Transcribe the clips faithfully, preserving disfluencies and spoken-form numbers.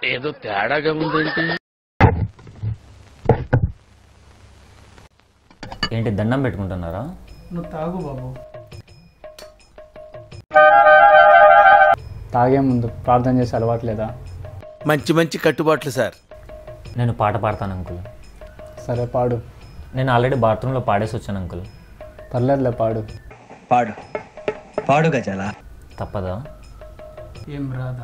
ఏదో తేడాగా ఉందేంటి? ఏంటి దండం పెట్టుకుంటున్నారా? నువ్వు తాగు బాబు. తాగే ముందు ప్రార్థన చేసి అలవాట్లేదా? మంచి మంచి కట్టుబాట్లు సార్. నేను పాట పాడతాను అంకుల్. సరే పాడు. నేను ఆల్రెడీ బాత్రూంలో పాడేసి వచ్చాను అంకుల్. పర్లేదులే పాడు. పాడు పాడు గజాల. తప్పదా? ఏం రాదా?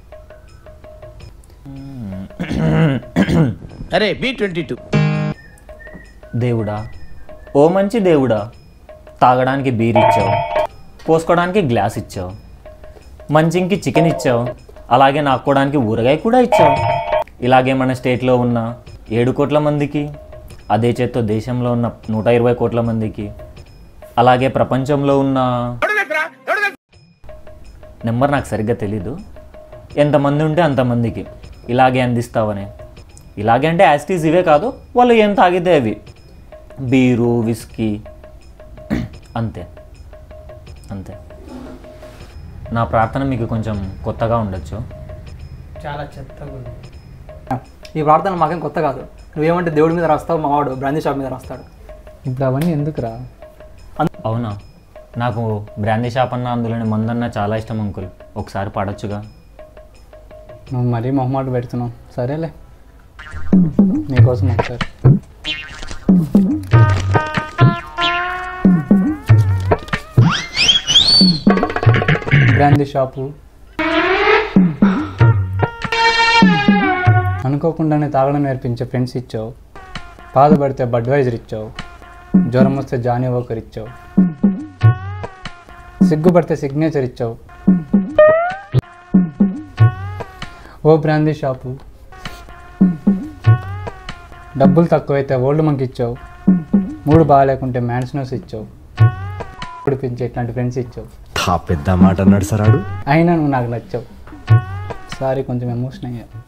అరే బి ట్వంటీ టూ. దేవుడా, ఓ మంచి దేవుడా, తాగడానికి బీర్ ఇచ్చావు, పోసుకోవడానికి గ్లాస్ ఇచ్చావు, మంచింకి చికెన్ ఇచ్చావు, అలాగే నాక్కోవడానికి ఊరగాయ కూడా ఇచ్చావు. ఇలాగే మన స్టేట్లో ఉన్న ఏడు కోట్ల మందికి, అదే చేత్తో దేశంలో ఉన్న నూట ఇరవై కోట్ల మందికి, అలాగే ప్రపంచంలో ఉన్న నెంబర్ నాకు సరిగ్గా తెలీదు, ఎంతమంది ఉంటే అంతమందికి ఇలాగే అందిస్తావనే. ఇలాగే అంటే యాస్టీస్ ఇవే కాదు, వాళ్ళు ఏం తాగితే అవి, బీరు, విస్కీ, అంతే అంతే. నా ప్రార్థన మీకు కొంచెం కొత్తగా ఉండొచ్చు. చాలా చెత్తగా ఉంది. ఈ ప్రార్థన మాకేం కొత్త కాదు. నువ్వేమంటే దేవుడి మీద రాస్తావు, మావాడు బ్రాందీ షాప్ మీద రాస్తాడు. ఇప్పుడు అవన్నీ ఎందుకురా? అవునా? నాకు బ్రాందీ షాప్ అన్న, అందులోని మందన్న చాలా ఇష్టం అంకుల్. ఒకసారి పాడొచ్చుగా? నువ్వు మరీ మొహమాట పెడుతున్నావు. సరేలే, నీకోసం ఒకసారి. బ్రాందీ షాపు అనుకోకుండానే తాగడం నేర్పించే ఫ్రెండ్స్ ఇచ్చావు, బాధపడితే బడ్వైజర్ ఇచ్చావు, జ్వరం వస్తే జానీ వాకర్ ఇచ్చావు, సిగ్గుపడితే సిగ్నేచర్ ఇచ్చావు. ఓ బ్రాందీ షాపు, డబ్బులు తక్కువైతే ఓల్డ్ మంక్ ఇచ్చావు, మూడు బాగాలేకుంటే మ్యాన్స్నోస్ ఇచ్చావు, ఉడిపించే ఇట్లాంటి ఫ్రెండ్స్ ఇచ్చావు. పెద్ద మాట అన్నాడు సరాడు. అయినా నువ్వు నాకు నచ్చావు. సారీ, కొంచెం ఎమోషన్ అయ్యా.